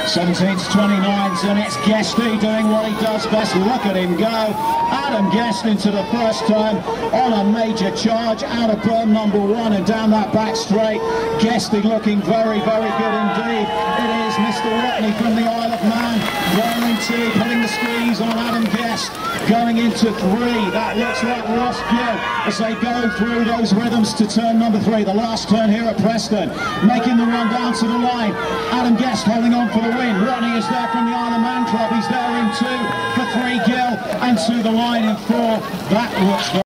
17 to 29, and it's Guesty doing what he does best. Look at him go. Adam Guest into the first turn on a major charge out of berm number 1 and down that back straight. Guesty looking very, very good indeed. It is Mr. Watney from the Isle of Man going into, putting the squeeze on Adam Guest. Going into 3, that looks like Roch as they go through those rhythms to turn number 3, the last turn here at Preston, making the run down to the line. Adam Guest holding on for the win. Watney is there from the Isle of Man Club. He's there in 2 for 3 Gill and to the line in 4. That looks